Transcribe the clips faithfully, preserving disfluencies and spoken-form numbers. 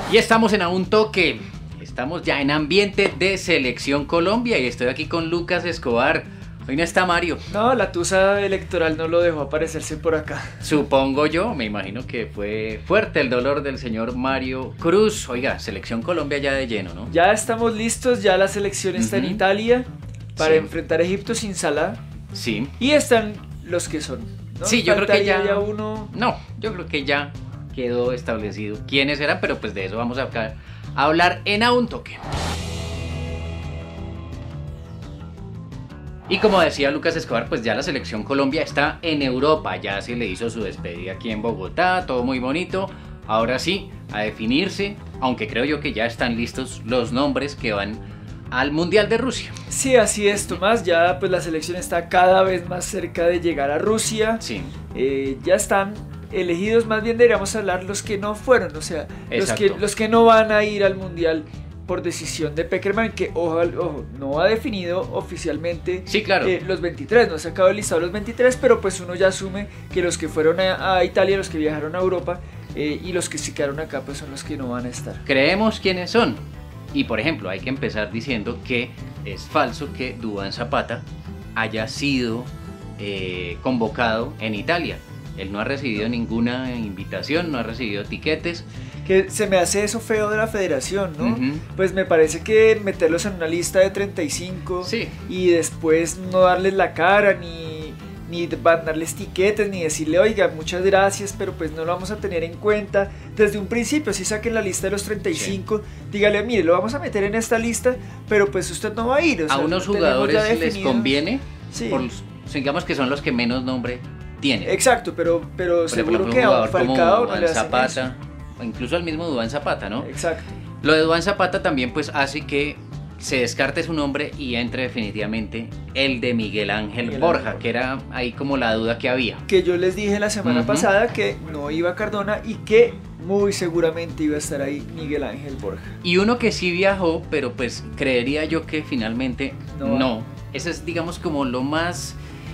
Y estamos en A Un Toque, estamos ya en ambiente de Selección Colombia y estoy aquí con Lucas Escobar. Hoy no está Mario. No, la tusa electoral no lo dejó aparecerse por acá. Supongo yo, me imagino que fue fuerte el dolor del señor Mario Cruz. Oiga, Selección Colombia ya de lleno, ¿no? Ya estamos listos, ya la selección está uh-huh. en Italia para sí. enfrentar a Egipto sin Salah. Sí. Y están los que son, ¿no? Sí, yo creo que ya... ya uno... No, yo creo que ya quedó establecido quiénes eran, pero pues de eso vamos a, a hablar en A Un Toque. Y como decía Lucas Escobar, pues ya la Selección Colombia está en Europa, ya se le hizo su despedida aquí en Bogotá, todo muy bonito. Ahora sí, a definirse, aunque creo yo que ya están listos los nombres que van al Mundial de Rusia. Sí, así es, Tomás, ya pues la selección está cada vez más cerca de llegar a Rusia. Sí. Eh, ya están elegidos, más bien deberíamos hablar los que no fueron, o sea, los que, los que no van a ir al Mundial por decisión de Pekerman, que ojo, ojo, no ha definido oficialmente sí, claro. eh, los veintitrés, no ha sacado el listado de los veintitrés, pero pues uno ya asume que los que fueron a, a Italia, los que viajaron a Europa eh, y los que se quedaron acá pues son los que no van a estar. Creemos quiénes son, y por ejemplo hay que empezar diciendo que es falso que Duván Zapata haya sido eh, convocado en Italia. Él no ha recibido ninguna invitación, no ha recibido tiquetes. Que se me hace eso feo de la federación, ¿no? Uh-huh. Pues me parece que meterlos en una lista de treinta y cinco sí. y después no darles la cara, ni, ni darles tiquetes, ni decirle, oiga, muchas gracias, pero pues no lo vamos a tener en cuenta. Desde un principio, si saquen la lista de los treinta y cinco, sí. dígale, mire, lo vamos a meter en esta lista, pero pues usted no va a ir. O sea, a unos jugadores les conviene, sí. por, digamos que son los que menos nombre tienen. Exacto, pero, pero por seguro ejemplo, que a un Falcao no le hacen Zapata, o incluso al mismo Duván Zapata, ¿no? Exacto. Lo de Duván Zapata también pues hace que se descarte su nombre y entre definitivamente el de Miguel Ángel Miguel Borja, Ángel. que era ahí como la duda que había. Que yo les dije la semana uh-huh. pasada que no iba Cardona y que muy seguramente iba a estar ahí Miguel Ángel Borja. Y uno que sí viajó, pero pues creería yo que finalmente no. no. Eso es, digamos, como lo más...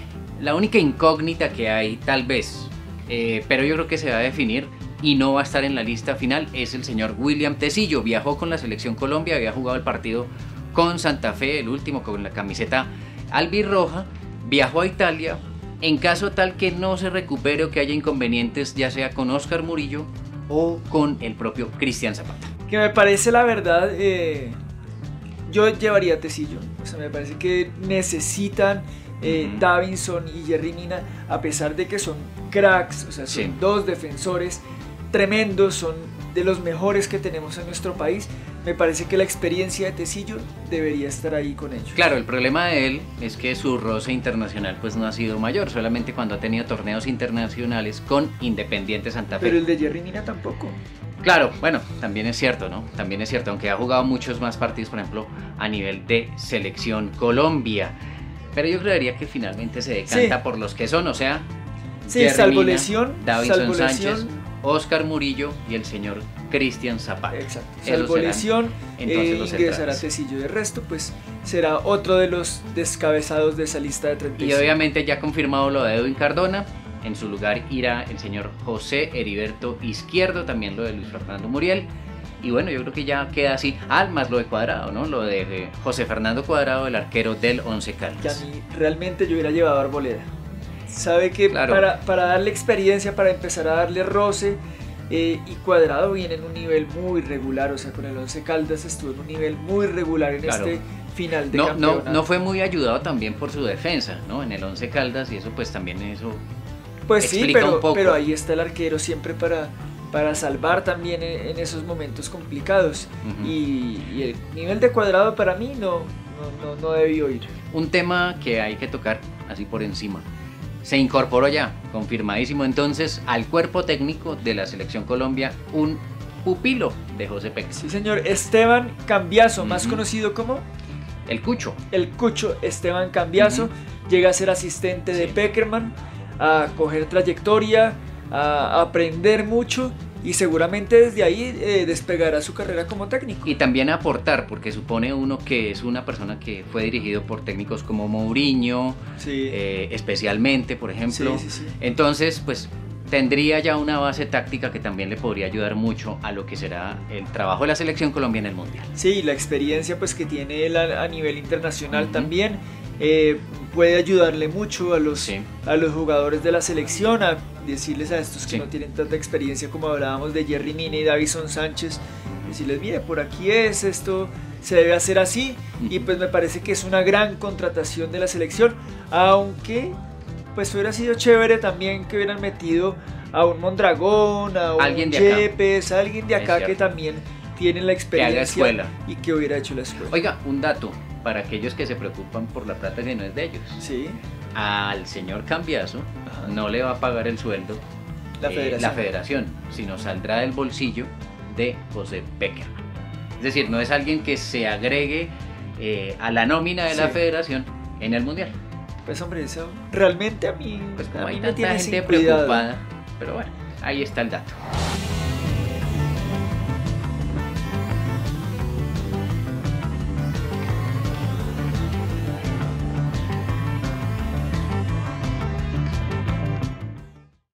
la única incógnita que hay, tal vez, eh, pero yo creo que se va a definir y no va a estar en la lista final, es el señor William Tecillo. Viajó con la Selección Colombia, había jugado el partido con Santa Fe, el último con la camiseta albirroja, viajó a Italia. En caso tal que no se recupere o que haya inconvenientes, ya sea con Oscar Murillo o con el propio Cristian Zapata. Que me parece, la verdad, eh, yo llevaría a Tecillo, o sea, me parece que necesitan... Eh, uh-huh. Davinson y Yerry Mina, a pesar de que son cracks, o sea, son sí. dos defensores tremendos, son de los mejores que tenemos en nuestro país, me parece que la experiencia de Tecillo debería estar ahí con ellos. Claro, el problema de él es que su roce internacional pues no ha sido mayor, solamente cuando ha tenido torneos internacionales con Independiente Santa Fe. Pero el de Yerry Mina tampoco. Claro, bueno, también es cierto, ¿no? También es cierto, aunque ha jugado muchos más partidos, por ejemplo, a nivel de Selección Colombia. Pero yo creería que finalmente se decanta sí. por los que son, o sea, sí, Yerry salvo Mina, lesión, Davinson salvo Sánchez, lesión. Oscar Murillo y el señor Cristian Zapata. Exacto. Salvo lesión, eh, ingresará Tecillo. De resto, pues será otro de los descabezados de esa lista de treinta y cinco. Y obviamente ya confirmado lo de Edwin Cardona. En su lugar irá el señor José Heriberto Izquierdo, también lo de Luis Fernando Muriel. Y bueno, yo creo que ya queda así, ah, más lo de Cuadrado, ¿no? Lo de eh, José Fernando Cuadrado, el arquero del Once Caldas. Que a mí realmente yo hubiera llevado a Arboleda. Sabe que claro. para, para darle experiencia, para empezar a darle roce, eh, y Cuadrado viene en un nivel muy regular, o sea, con el Once Caldas estuvo en un nivel muy regular en claro. este final de no, campeonato. No, no fue muy ayudado también por su defensa, ¿no? En el Once Caldas, y eso pues también eso Pues explica sí, pero, un poco. pero ahí está el arquero siempre para... para salvar también en, en esos momentos complicados. Uh-huh. y, y el nivel de Cuadrado para mí no, no, no, no debió ir. Un tema que hay que tocar así por encima. Se incorporó ya, confirmadísimo entonces, al cuerpo técnico de la Selección Colombia un pupilo de José Peckerman. Sí, señor, Esteban Cambiaso, uh-huh. más conocido como... El Cucho. El Cucho, Esteban Cambiaso, uh-huh. llega a ser asistente sí. de Peckerman, a coger trayectoria, a aprender mucho y seguramente desde ahí eh, despegará su carrera como técnico. Y también aportar, porque supone uno que es una persona que fue dirigido por técnicos como Mourinho, sí. eh, especialmente, por ejemplo. Sí, sí, sí. Entonces, pues tendría ya una base táctica que también le podría ayudar mucho a lo que será el trabajo de la selección Colombia en el Mundial. Sí, la experiencia pues que tiene él a, a nivel internacional uh-huh. también eh, puede ayudarle mucho a los, sí. a los jugadores de la selección, a decirles a estos que sí. no tienen tanta experiencia como hablábamos de Yerry Mina y Davinson Sánchez, decirles, mire, por aquí es esto, se debe hacer así, uh-huh. y pues me parece que es una gran contratación de la selección, aunque pues hubiera sido chévere también que hubieran metido a un Mondragón, a un Yepes, a alguien de acá que también tiene la experiencia que y que hubiera hecho la escuela. Oiga, un dato para aquellos que se preocupan por la plata que no es de ellos. Sí. Al señor Cambiaso Ajá. no le va a pagar el sueldo la, eh, federación. la federación, sino saldrá del bolsillo de José Peckerman. Es decir, no es alguien que se agregue eh, a la nómina de sí. la federación en el Mundial. Pues hombre, eso realmente a mí, pues como a hay mí tanta me tiene gente sin cuidado. preocupada, pero bueno, ahí está el dato.